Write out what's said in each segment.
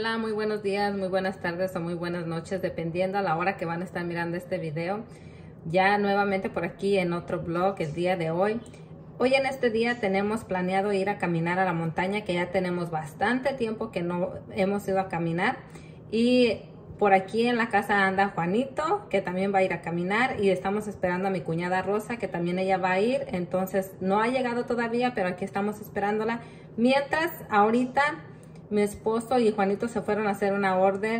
Hola, muy buenos días, muy buenas tardes o muy buenas noches, dependiendo a la hora que van a estar mirando este video. Ya nuevamente por aquí en otro vlog el día de hoy. Hoy en este día tenemos planeado ir a caminar a la montaña, que ya tenemos bastante tiempo que no hemos ido a caminar. Y por aquí en la casa anda Juanito, que también va a ir a caminar, y estamos esperando a mi cuñada Rosa, que también ella va a ir. Entonces no ha llegado todavía, pero aquí estamos esperándola. Mientras ahorita mi esposo y Juanito se fueron a hacer una orden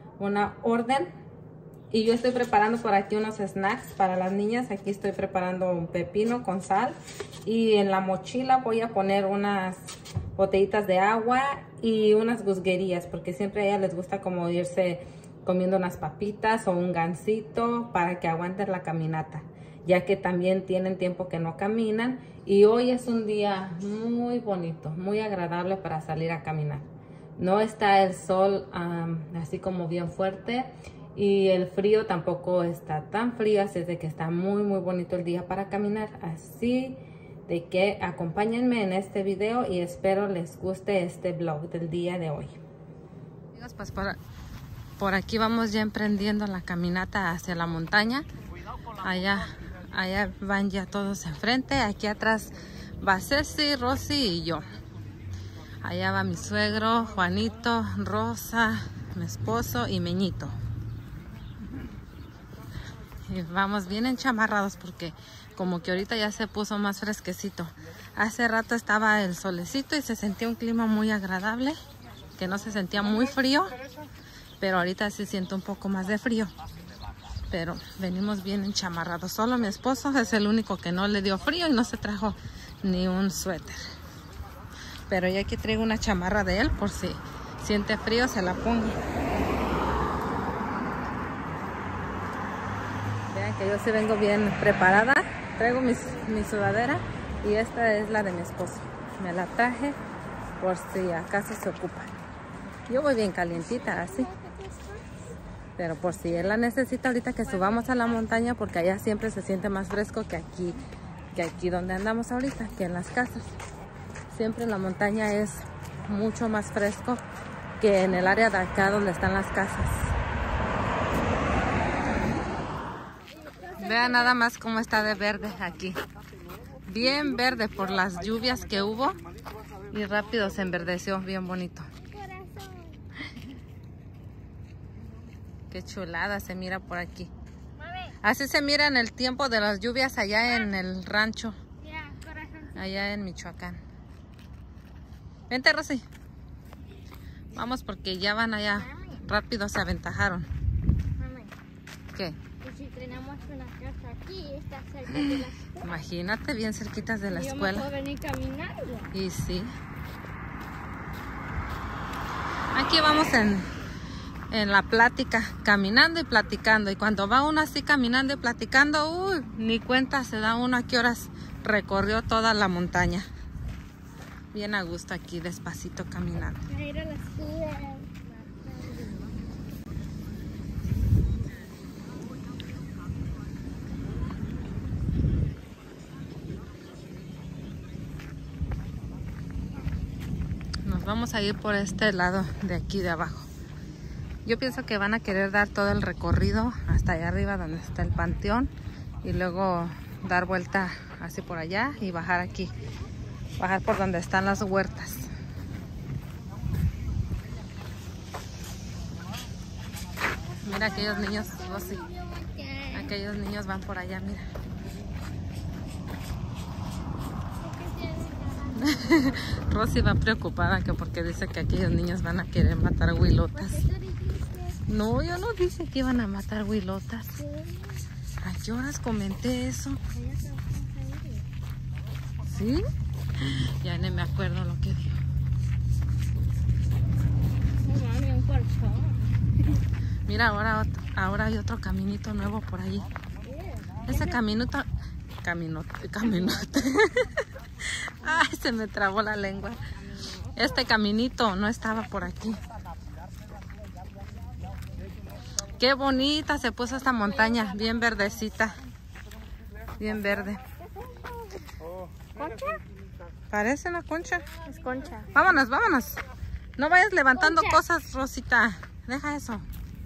y yo estoy preparando por aquí unos snacks para las niñas. Aquí estoy preparando un pepino con sal y en la mochila voy a poner unas botellitas de agua y unas gusguerías, porque siempre a ellas les gusta como irse comiendo unas papitas o un gansito para que aguanten la caminata, ya que también tienen tiempo que no caminan. Y hoy es un día muy bonito, muy agradable para salir a caminar. No está el sol así como bien fuerte y el frío tampoco está tan frío, así es de que está muy bonito el día para caminar. Así de que acompáñenme en este video y espero les guste este vlog del día de hoy. Amigos, pues por aquí vamos ya emprendiendo la caminata hacia la montaña. Allá van ya todos enfrente. Aquí atrás va Ceci, Rosy y yo. Allá va mi suegro, Juanito, Rosa, mi esposo y Meñito. Y vamos bien enchamarrados porque como que ahorita ya se puso más fresquecito. Hace rato estaba el solecito y se sentía un clima muy agradable, que no se sentía muy frío, pero ahorita se siente un poco más de frío. Pero venimos bien enchamarrados. Solo mi esposo es el único que no le dio frío y no se trajo ni un suéter. Pero ya aquí traigo una chamarra de él por si siente frío se la pongo. Vean que yo sí vengo bien preparada. Traigo mi sudadera y esta es la de mi esposo. Me la traje por si acaso se ocupa. Yo voy bien calientita así. Pero por si él la necesita ahorita que subamos a la montaña, porque allá siempre se siente más fresco que aquí donde andamos ahorita, que en las casas. Siempre en la montaña es mucho más fresco que en el área de acá donde están las casas. Vean nada más cómo está de verde aquí. Bien verde por las lluvias que hubo y rápido se enverdeció, bien bonito. Qué chulada se mira por aquí. Así se mira en el tiempo de las lluvias allá en el rancho, allá en Michoacán. Vente, Rosy. Vamos porque ya van allá. Rápido se aventajaron. ¿Qué? Y si tenemos una casa aquí, está cerca de la escuela. Imagínate, bien cerquitas de la escuela. Yo me puedo venir caminando. Y sí. Aquí vamos en la plática, caminando y platicando. Y cuando va uno así caminando y platicando, uy, ni cuenta se da uno a qué horas recorrió toda la montaña. Bien a gusto aquí, despacito caminando. Ir a la escuela. Nos vamos a ir por este lado de aquí de abajo. Yo pienso que van a querer dar todo el recorrido hasta allá arriba donde está el panteón y luego dar vuelta así por allá y bajar aquí. Bajar por donde están las huertas. Mira aquellos niños, Rosy. Aquellos niños van por allá, mira. Rosy va preocupada que porque dice que aquellos niños van a querer matar huilotas. No, yo no dije que iban a matar huilotas. ¿A qué horas comenté eso? ¿Sí? Ya no me acuerdo lo que dijo. Mami, un colchón. Mira, ahora hay otro caminito nuevo por allí. Ese caminote. Ay, se me trabó la lengua. Este caminito no estaba por aquí. Qué bonita se puso esta montaña, bien verdecita. Bien verde. ¿Concha? Parece una concha. Es concha. Vámonos, vámonos. No vayas levantando Concha. cosas, Rosita. Deja eso.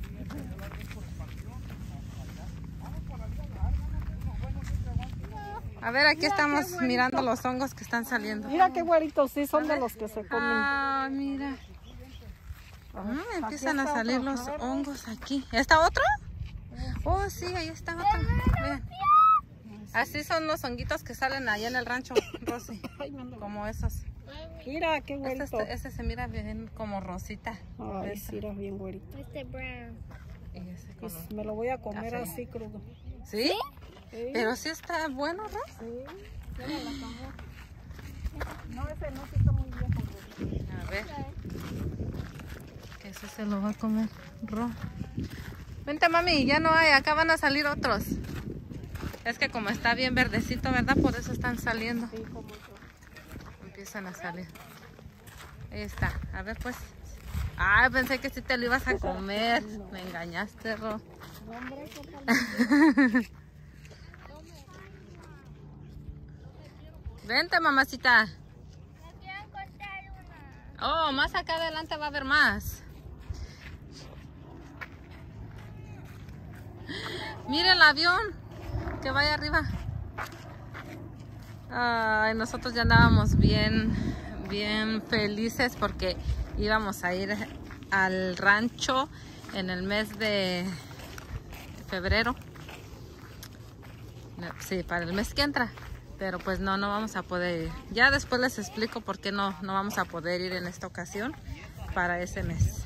A ver, aquí estamos mirando los hongos que están saliendo. Mira qué güeritos, sí, son de los que se comen. Ah, mira. Aquí Empiezan a está salir otro. los A ver, hongos aquí. ¿Está otro? Oh, sí, ahí está otro. Vean. Así son los honguitos que salen allá en el rancho, Rosy. Ay, no, no. Como esos. Mira qué güerito. Ese se mira bien como rosita. Ay, Ese. sí, era bien güerito. Este brown. Y ese Pues color. me lo voy a comer Café. así crudo. ¿Sí? Sí. Pero sí está bueno, ¿no? Sí, ya me la tomé. No, ese no, sí está muy viejo. A ver. Que ese se lo va a comer Ro. Vente, mami, ya no hay. Acá van a salir otros. Es que como está bien verdecito, ¿verdad? Por eso están saliendo. Sí, como yo. Empiezan a salir. Ahí está. A ver, pues. Ay, pensé que sí te lo ibas a comer. Me engañaste, Ro. Hombre, ¿qué tal? Vente, mamacita. Me quiero encontrar una. Oh, más acá adelante va a haber más. Mira el avión que vaya arriba. Ay, nosotros ya andábamos bien felices porque íbamos a ir al rancho en el mes de febrero. Sí, para el mes que entra. Pero pues no vamos a poder ir. Ya después les explico por qué no vamos a poder ir en esta ocasión para ese mes.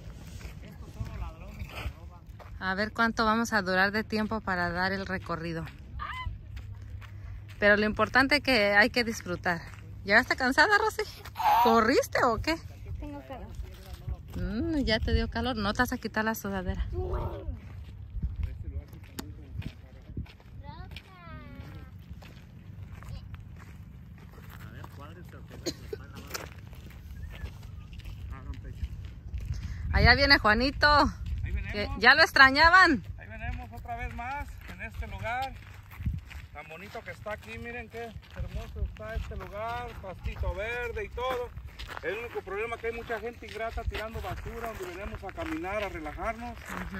A ver cuánto vamos a durar de tiempo para dar el recorrido. Pero lo importante es que hay que disfrutar. ¿Llegaste cansada, Rosy? ¿Corriste o qué? Tengo calor. Ya te dio calor. No te vas a quitar la sudadera. Allá viene Juanito. Ahí venimos. Que ya lo extrañaban. Ahí venimos otra vez más en este lugar tan bonito que está aquí. Miren qué hermoso está este lugar, pastito verde y todo. El único problema es que hay mucha gente ingrata tirando basura donde venimos a caminar, a relajarnos.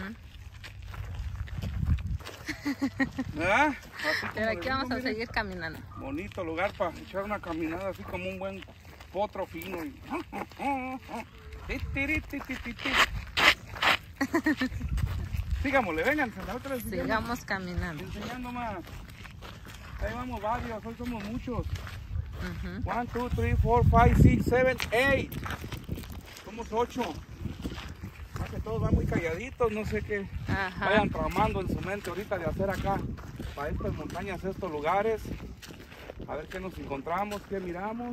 ¿Verdad? Así como Pero les aquí digo, vamos a miren, seguir caminando. bonito lugar para echar una caminada así como un buen potro fino. Y... Sigámosle, vengan, nosotros Sigamos caminando. enseñando más. Ahí vamos varios, hoy somos muchos. Ujú. 1, 2, 3, 4, 5, 6, 7, 8. Somos 8. Más que todos van muy calladitos, no sé qué Ajá. vayan tramando en su mente ahorita de hacer acá, para estas montañas, estos lugares. A ver qué nos encontramos, qué miramos.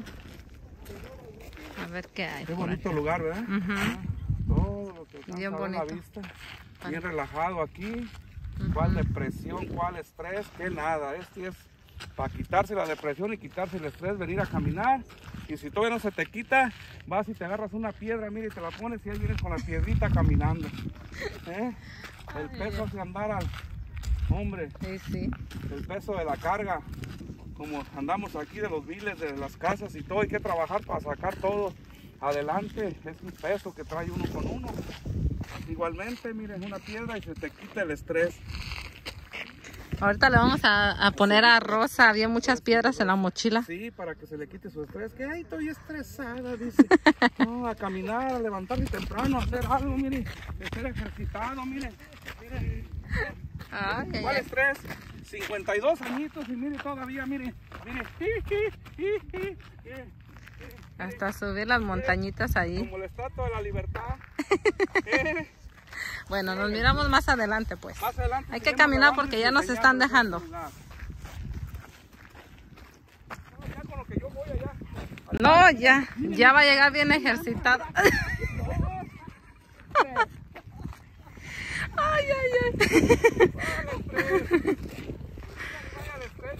A ver qué hay. Qué por bonito aquí. lugar, ¿verdad? Ujú. Todo lo que alcanza Bien a ver la bonito. vista. Bien relajado aquí. Ujú. ¿Cuál depresión? ¿Cuál estrés? Que nada. Este es para quitarse la depresión y quitarse el estrés, venir a caminar. Y si todavía no se te quita, vas y te agarras una piedra, mira, y te la pones y ahí vienes con la piedrita caminando. ¿Eh? El peso hace andar al hombre, Sí, sí. el peso de la carga. Como andamos aquí de los biles, de las casas y todo, hay que trabajar para sacar todo adelante. Es un peso que trae uno con uno. Igualmente, miren, una piedra y se te quita el estrés. Ahorita le vamos a poner a Rosa. Había muchas piedras en la mochila. Sí, para que se le quite su estrés. Que ay, estoy estresada, dice. No, a caminar, a levantarme temprano, a hacer algo, miren. De ser ejercitado, miren. Miren. Ay, ay, ¿Cuál ay. estrés? 52 añitos y mire todavía, mire. Mire. Hasta subir las montañitas ahí. Como la estatua de la libertad. Bueno, nos miramos más adelante, pues. Más adelante Hay que seguimos caminar grabando porque y ya nos están enseñando dejando. este lugar. No, ya con lo que yo voy allá. No, ya va a llegar bien ejercitada. Ay, ay, ay. Vaya al estrés,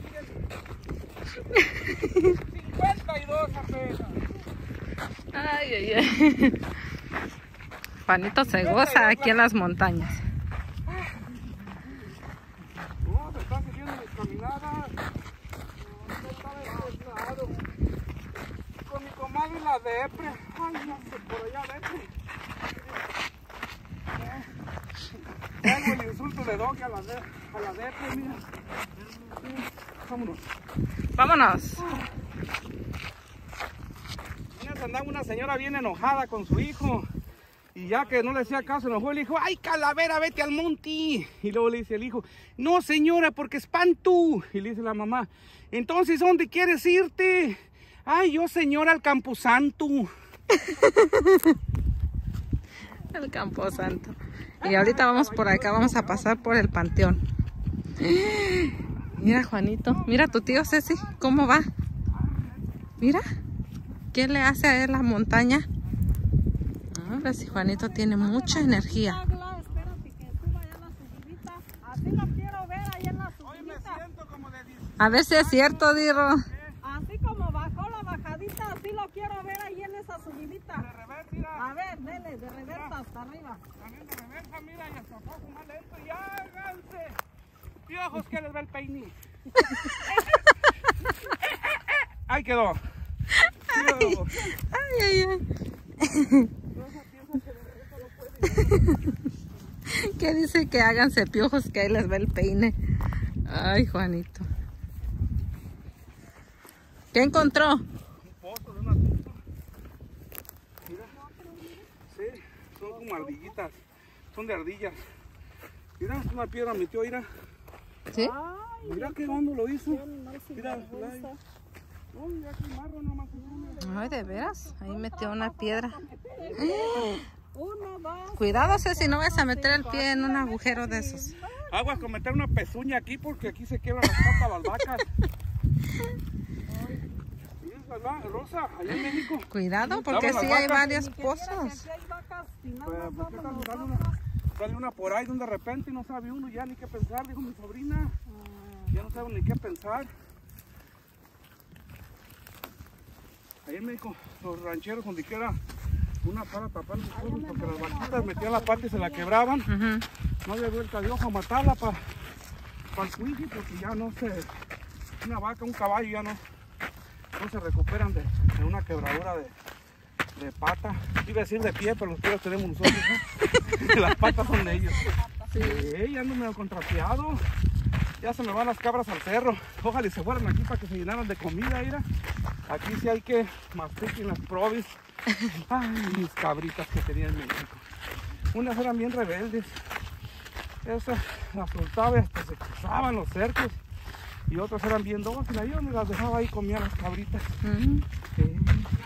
miren. 52 apenas. Ay, ay, ay. Juanito se goza aquí en las montañas. No, se están siguiendo mis caminadas. No estaba estresado. Con mi comadre Mire la depre. Ay, no sé, por allá vete. Tengo el insulto de Doc a la depre, mira. Vámonos. Vámonos. Andaba una señora bien enojada con su hijo. Y ya que no le hacía caso, enojó, le dijo, ay, Calavera, vete al monte. Y luego le dice el hijo, no, señora, porque espanto. Y le dice la mamá, entonces, ¿dónde quieres irte? Ay, yo, señora, al Camposanto. El Camposanto. Y ahorita vamos por acá, vamos a pasar por el panteón. Mira, Juanito, mira tu tío Ceci, ¿cómo va? Mira, ¿qué le hace a él la montaña? Ahora sí, Juanito tiene mucha energía. Espérate que suba allá la subidita. Así lo quiero ver allá en la subidita. A ver si es cierto, Dirro. Así como bajó la bajadita, así lo quiero ver ahí en esa subidita. De reversa, mira. A ver, dele, de reversa hasta arriba. También de reversa, mira, y hasta abajo más lento. Y háganse. Piojos que les va el peine. Ahí quedó. Ay, ay, ay. ¿Qué dice? Que háganse piojos, que ahí les va el peine. Ay, Juanito. ¿Qué encontró? Un pozo de una tumba. Mira. Sí, son como ardillitas. Son de ardillas. Mira, una piedra metió, mira. ¿Sí? Mira qué hondo lo hizo. Mira, uy, ya que marro nomás. Ay, de veras. Ahí metió una piedra. Uno, dos. Cuidado, Ceci, no vayas a meter el pie en un agujero de esos. Aguas con meter una pezuña aquí porque aquí se quiebran las patas las vacas. ¿Sí es verdad, Rosa? Allá en México. Cuidado, porque sí hay varios pozos. Aquí hay vacas, si no Pues, nos ¿por qué vamos sale una por ahí de repente y no sabe uno ya ni qué pensar? Dijo mi sobrina. Ya no sabe ni qué pensar. Ahí en México, los rancheros, donde quiera una para tapar los pozos, porque las vaquitas metían la pata y se la quebraban. No había vuelta de ojo a matarla para el cuiji, porque ya no se... Una vaca, un caballo ya no se recuperan de una quebradura de pata. Iba a decir de pie, pero los pies los tenemos nosotros, ¿no? Las patas son de ellos. Sí, ya ando medio contrapiado. Ya se me van las cabras al cerro. Ojalá y se fueran aquí para que se llenaran de comida, mira. Aquí sí hay que mastiquen las probis. Ay, mis cabritas que tenía en México. Unas eran bien rebeldes. Esas las soltaba y hasta se cruzaban los cercos. Y otras eran bien dóciles. Yo me las dejaba ahí, comía las cabritas. Sí.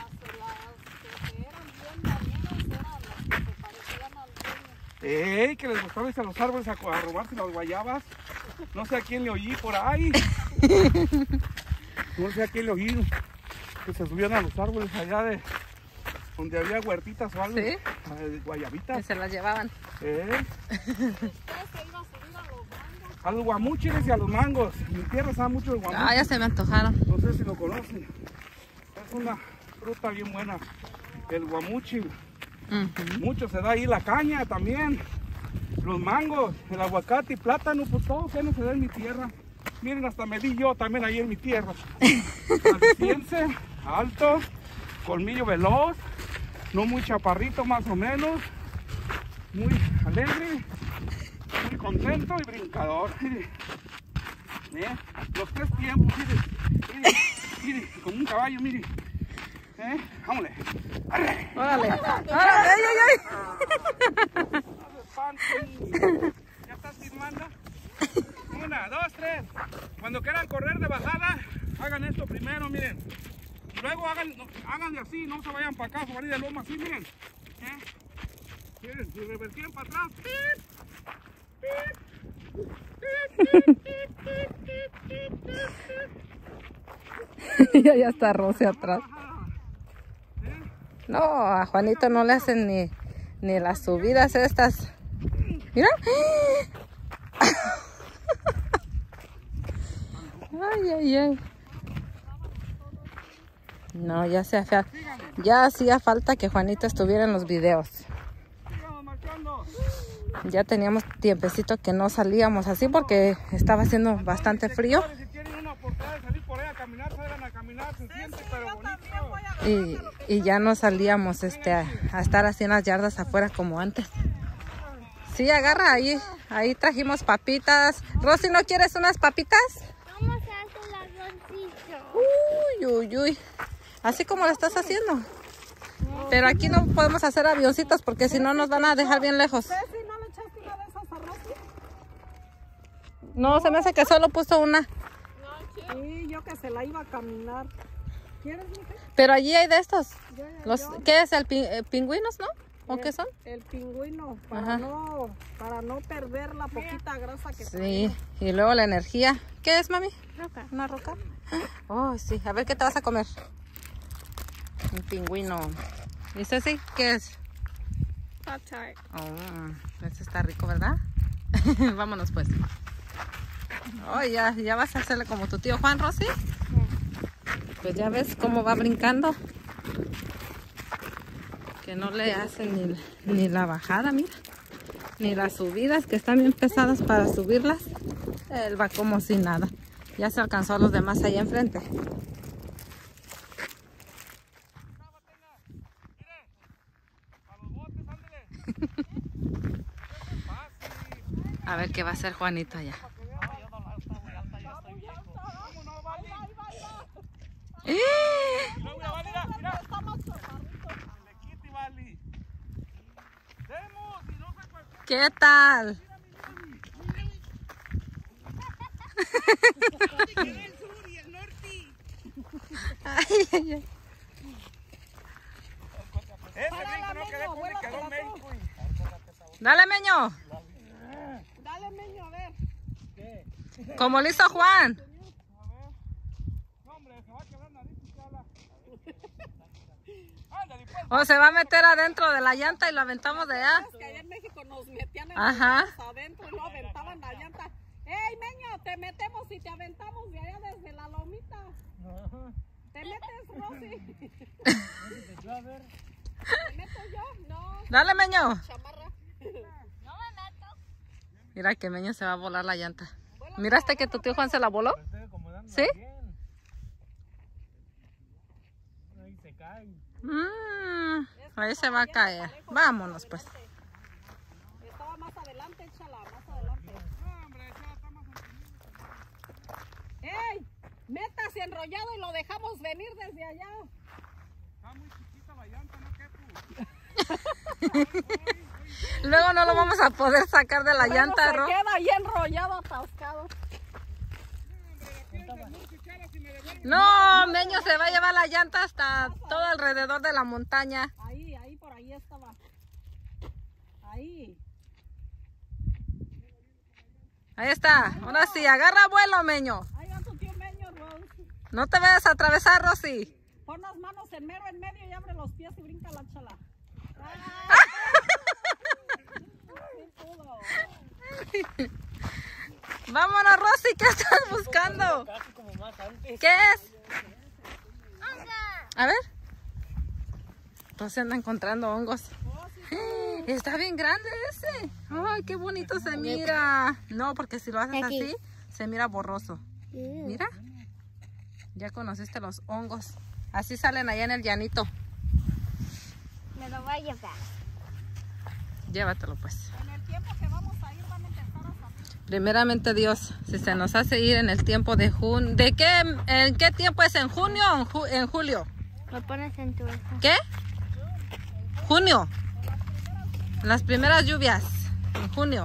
Que les gustaba irse a los árboles a robarse las guayabas. No sé a quién le oí por ahí. No sé a quién le oí. Que se subían a los árboles allá de donde había huertitas o algo. ¿Sí? Guayabitas. Que se las llevaban. A los guamúchiles y a los mangos. En mi tierra se da mucho el guamúchil. Ah, ya se me antojaron. No sé si lo conocen. Es una fruta bien buena. El guamúchil. Mucho se da ahí, la caña también. Los mangos, el aguacate y plátano, pues todo que no se da en mi tierra. Miren, hasta me di yo también ahí en mi tierra. Alciense, alto, colmillo veloz, no muy chaparrito más o menos, muy alegre, muy contento y brincador. Los tres tiempos, mire, como un caballo, mire. Vámonos. Órale. Ay, ay, ay. ¿Ya estás firmando? 1, 2, 3. Cuando quieran correr de bajada, hagan esto primero, miren. Luego hagan de así, no se vayan para acá, se van a ir de loma así, miren. Miren, si revertían para atrás. Ya está Rosy atrás. No, a Juanito no le hacen ni las subidas estas. Mira. Ay, ay, ay. No, ya hacía falta que Juanito estuviera en los videos. Ya teníamos tiempecito que no salíamos así porque estaba haciendo bastante frío. Si tienen una oportunidad de salir por ahí a caminar, salgan a caminar, se siente pero bonito. y ya no salíamos a estar así en las yardas afuera como antes. Sí, agarra ahí trajimos papitas. Rosy, ¿no quieres unas papitas? Vamos a hacer el avioncito. Uy, uy, uy. Así como lo estás haciendo. Pero aquí no podemos hacer avioncitos porque si no nos van a dejar bien lejos. Ceci, ¿no le echaste una de esas a Rosy? No, se me hace que solo puso una. Sí, yo que se la iba a caminar. ¿Quieres, mija? Pero allí hay de estos. Yo- ¿Qué es? ¿Pingüinos, no? ¿O qué son? El pingüino, Ajá. para no perder la poquita grasa que Sí, y luego la energía. ¿Qué es, mami? Roca. ¿Una roca? Oh, sí. A ver, ¿qué te vas a comer? Un pingüino. ¿Y Ceci? ¿Qué es? Pop Tart. Oh, este está rico, ¿verdad? Vámonos, pues. Oh, ya vas a hacerle como tu tío Juan, Rosy. Pues ya ves cómo va brincando. Que no le hacen ni la bajada, mira. Ni las subidas, que están bien pesadas para subirlas. Él va como si nada. Ya se alcanzó a los demás allá enfrente. A ver qué va a hacer Juanito allá. ¿Qué tal? Ay, ay, ay. Dale, Meño. Dale, Meño, a ver. Como lo hizo Juan. O se va a meter adentro de la llanta y lo aventamos de allá. Es que allá en México nos metían en Ajá. los adentro y lo aventaban la llanta. ¡Ey, Meño! Te metemos y te aventamos de allá desde la lomita. ¿Te metes, Rosy? ¿Te meto yo? No, Dale, Meño. chamarra. No me meto. Mira que Meño se va a volar la llanta. ¿Miraste que tu tío Juan se la voló? ¿Sí? Ahí se va a caer. Vámonos, pues. Estaba más adelante, échala, más adelante. ¡Ey! Métase enrollado y lo dejamos venir desde allá. Está muy chiquita la llanta, no quepo. Luego no lo vamos a poder sacar de la llanta, se ¿no? queda ahí enrollado, atascado. No, Meño se va a llevar la llanta hasta todo alrededor de la montaña. Ahí, por ahí estaba. Ahí. Ahí está. Ahora sí, agarra vuelo, Meño. Ahí va tu tío Meño, Rose. No te vayas a atravesar, Rosy. Pon las manos en mero en medio y abre los pies y brinca la chala. Sí pudo. Vámonos, Rosy, ¿qué estás buscando? ¿Qué es? A ver. Rosy anda encontrando hongos. Está bien grande ese. Ay, qué bonito se mira. No, porque si lo haces así, se mira borroso. Mira. Ya conociste los hongos. Así salen allá en el llanito. Me lo voy a llevar. Llévatelo, pues. En el tiempo que vamos a ir van a empezar a salir. Primeramente Dios, si se nos hace ir en el tiempo de junio. ¿De qué? ¿En qué tiempo es? ¿En junio o en julio? Lo pones en tu ojo. ¿Qué? Junio. Las primeras lluvias. En junio.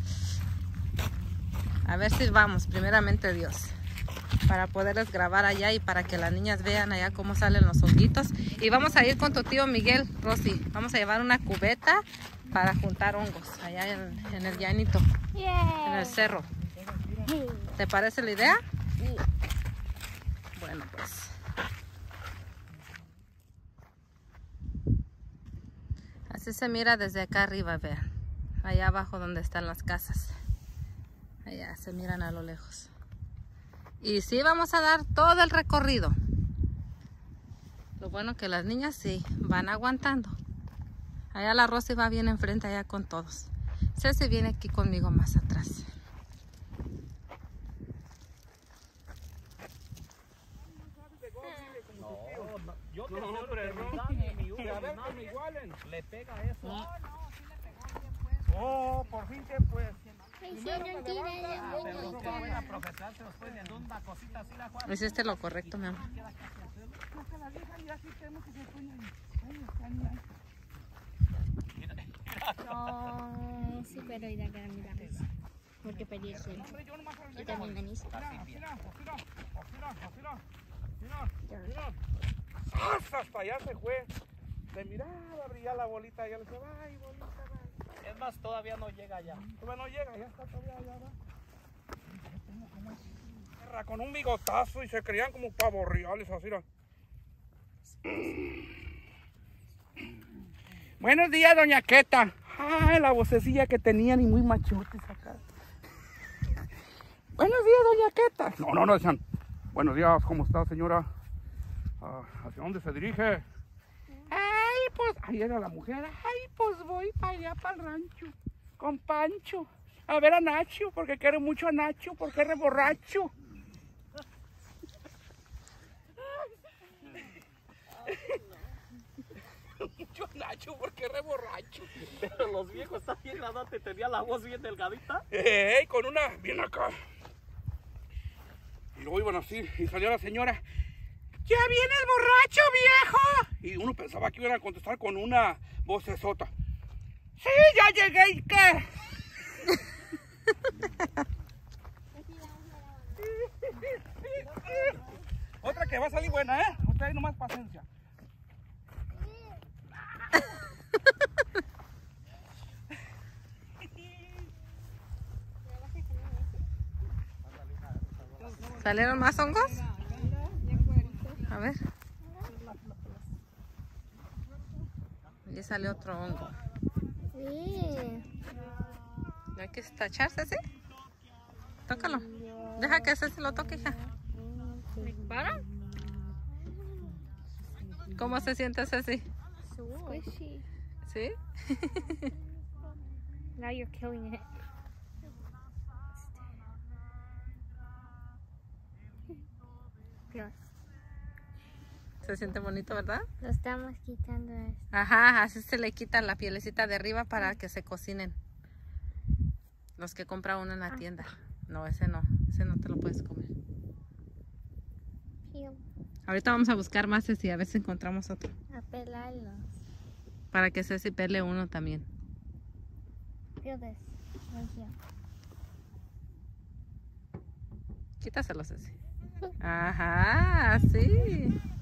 A ver si vamos, primeramente Dios. Para poderles grabar allá y para que las niñas vean allá cómo salen los honguitos. Y vamos a ir con tu tío Miguel, Rosy. Vamos a llevar una cubeta para juntar hongos allá en el llanito, en el cerro. ¿Te parece la idea? Bueno, pues. Así se mira desde acá arriba, vean. Allá abajo donde están las casas. Allá se miran a lo lejos. Y sí vamos a dar todo el recorrido. Lo bueno que las niñas sí van aguantando. Allá la Rosy va bien enfrente, allá con todos. Ceci viene aquí conmigo más atrás. No, yo te a ver que me igualen. Le pega eso. No, sí le pegó bien pues. Oh, por fin que pues. Primero me levanta. Pero qué buena profesora, después de una cosita así la Juan. Hiciste lo correcto, mi amor. Hasta la vieja ya sí tenemos que se ponen. No, sí, pero ir a mira. Porque pedí eso. Hombre, yo nomás Y también venís. Mira. Hasta allá se fue. Le miraba brillar la bolita y yo le decía, ay, bolita, va. Es más, todavía no llega allá. Todavía no llega, ya está todavía allá, va. Con un bigotazo y se creían como pavos reales, así. Buenos días, doña Queta. Ay, la vocecilla que tenían y muy machotes acá. Buenos días, doña Queta. No, decían. Buenos días, ¿cómo está, señora? ¿Hacia dónde se dirige? Ay, pues, ahí era la mujer. Ay, pues voy para allá, para el rancho, con Pancho. A ver a Nacho, porque quiero mucho a Nacho, porque es borracho. Mucho a Nacho, porque es borracho. Pero los viejos están bien grandotes, tenía la voz bien delgadita. Con una, bien acá. Y luego iban así, y salió la señora. ¡Ya viene el borracho, viejo! Y uno pensaba que iban a contestar con una vocesota. ¡Sí, ya llegué! ¿Y qué? Otra que va a salir buena, ¿eh? Usted hay nomás paciencia. ¿Salieron más hongos? A ver. Y salió otro hongo. Sí. Hay que tacharse, ¿sí? Tócalo. Deja que ese se lo toque, hija. ¿Para? ¿Cómo se siente Ceci? Squishy. ¿Sí? Now you're killing it. Se siente bonito, ¿verdad? Lo estamos quitando esto. Ajá, así se le quita la pielecita de arriba para que se cocinen. Los que compra uno en la tienda. No, ese no te lo puedes comer. Peel. Ahorita vamos a buscar más, Ceci, a ver si encontramos otro. A pelarlos. Para que Ceci pele uno también. Peel this. Right here. Quítaselo, Ceci. Ajá, sí.